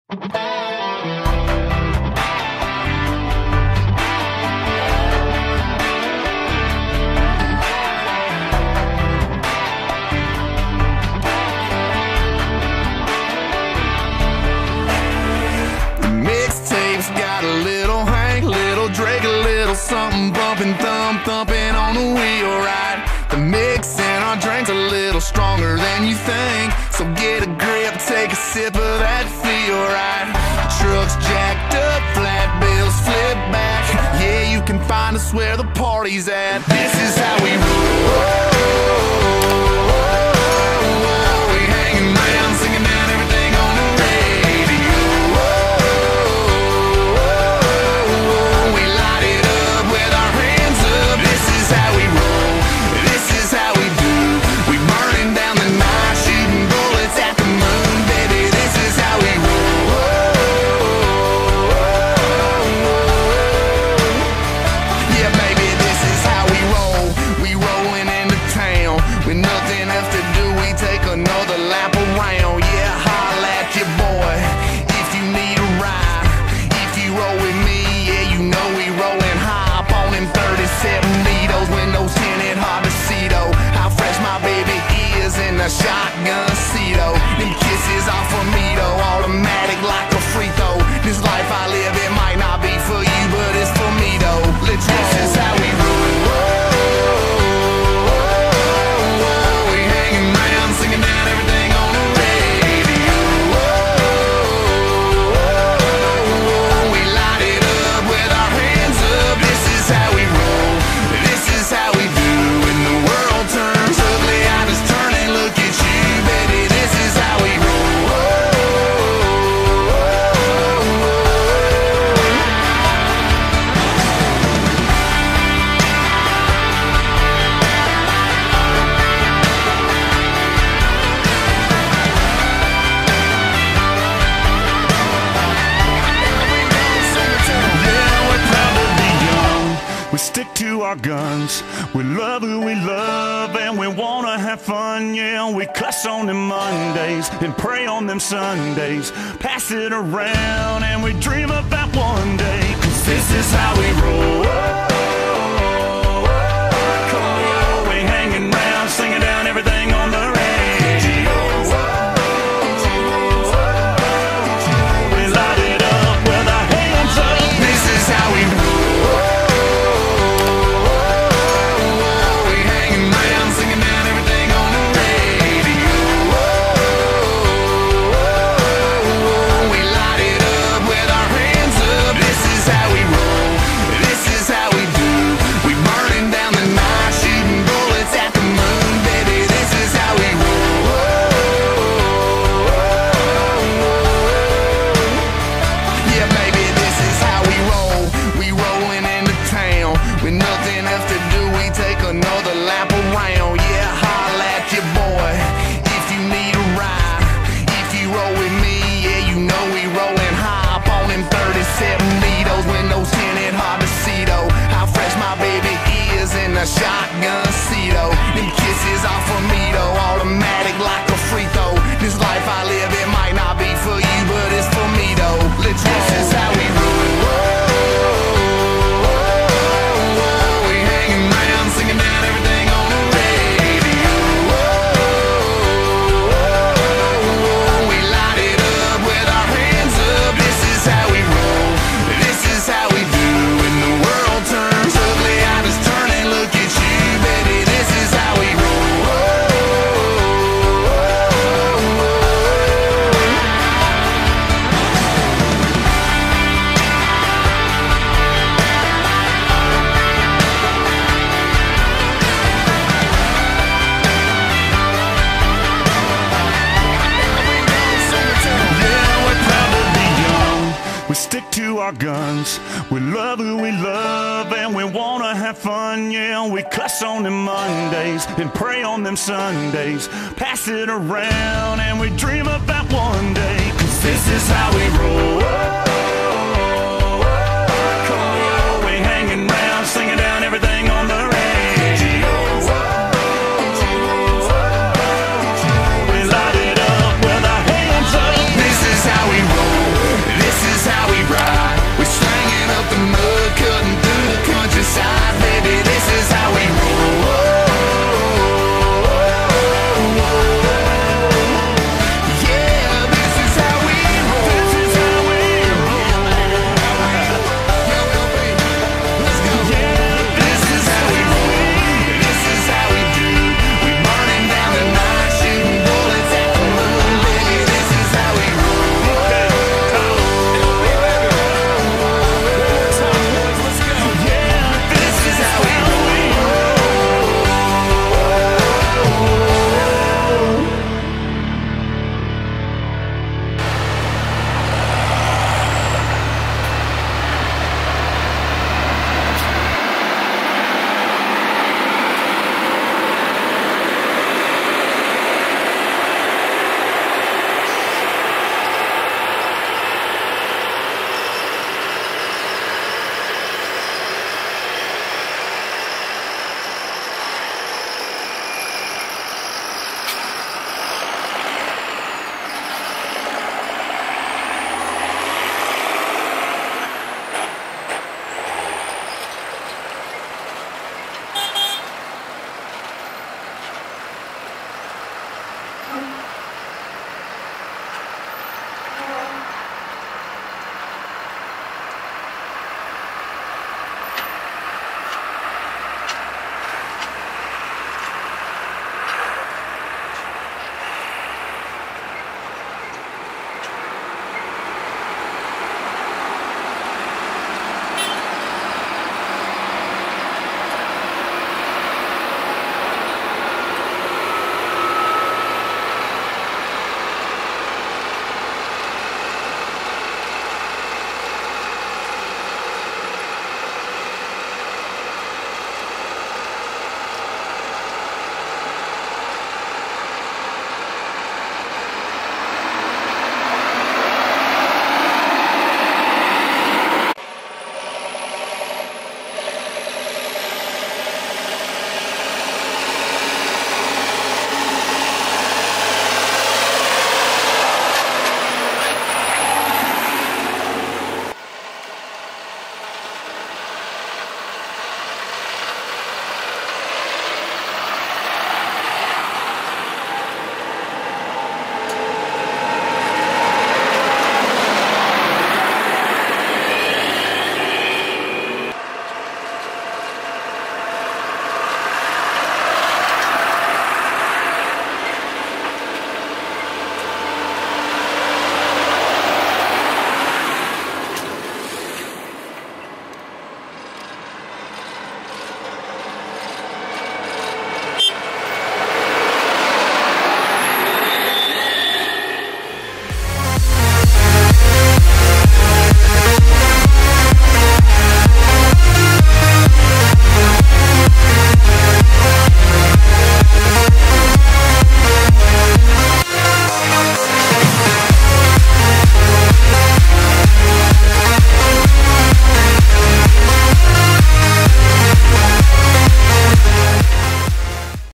Mixtape's got a little Hank, little Drake, a little something bumping, thumping on the wheel, right? The mix in our drink's a little stronger than you think, so get a grip, take a sip of that feel, right? Trucks jacked up, flat bills flip back, yeah, you can find us where the party's at. This is how we roll. We hanging around, singing down everything on the radio. We light it up with our hands up. This is how we roll. This is how we do. We burning down the night, shooting bullets at the moon, baby. This is how we roll. Yeah, baby, this is how we roll. We rolling into town with nothing else to do. We take another lap around. Yeah, holla at your boy if you need a ride. If you roll with me, yeah, you know we rolling high. Up on them 37 needles, windows tinted, hard to see though. How fresh my baby is in the shotgun seat though. Them kisses off of me though, automatic like a free throw. This life I live, it might not be for you, but it's for me though. Let's roll. This is how we roll. We hanging around, singing down everything on the radio. We light it up with our hands up. This is how we roll. This is how we do. When the world turns ugly, I just turn and look at you, baby. This is how we roll. We stick to our guns, we love who we love, and we wanna have fun, yeah. We cuss on them Mondays and pray on them Sundays, pass it around and we dream about one day, 'cause this is how we roll. Come on, we hanging around, singing down everything on the radio. We light it up with our hands up. This is how we roll. Another lap around, yeah, holla at your boy if you need a ride. If you roll with me, yeah, you know we rolling high. Up on them 37 needles, windows tinted, hard to see though. How fresh my baby is in the shotgun seat though. Them kisses off of me though, automatic like a free throw. This life I live, it might not be for you, but it's for me though. Let's roll. This is how we roll. We stick to our guns, we love who we love, and we wanna have fun, yeah. We cuss on them Mondays and pray on them Sundays, pass it around and we dream about one day, 'cause this is how we roll.